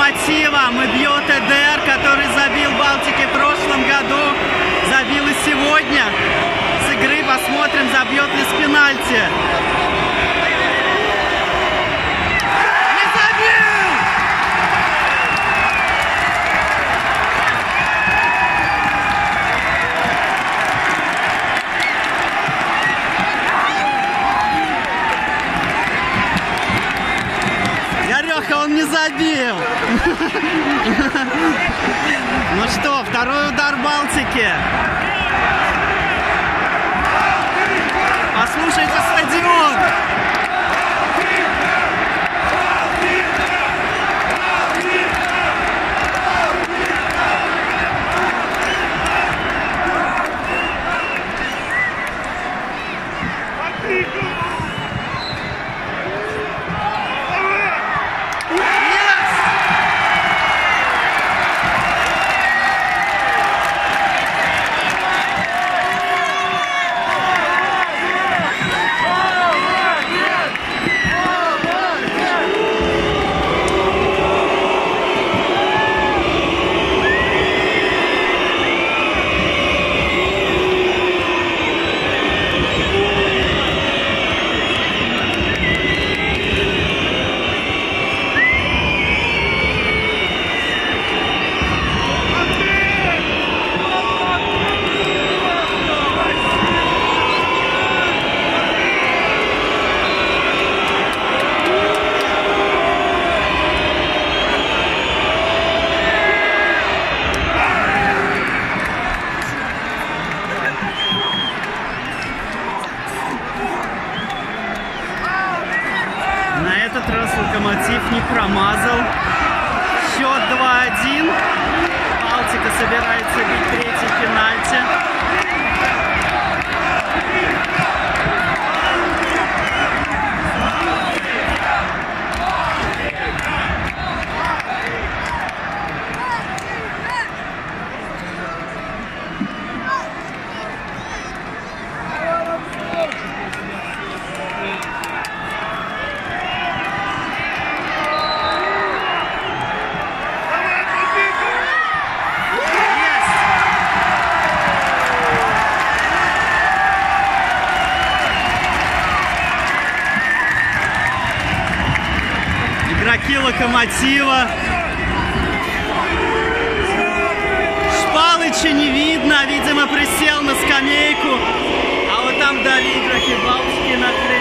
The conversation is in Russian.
Локомотивом и бьет ЭДР, который забил Балтике в прошлом году, забил и сегодня. С игры посмотрим, забьет ли с пенальти. Не забил! Яреха, он не забил. Ну что, второй удар Балтики. Послушайте стадион. На этот раз Локомотив не промазал. Счет 2-1. Балтика собирается бить третий пенальти. Игроки Локомотива. Шпалыча не видно, видимо, присел на скамейку. А вот там дали игроки Балтики на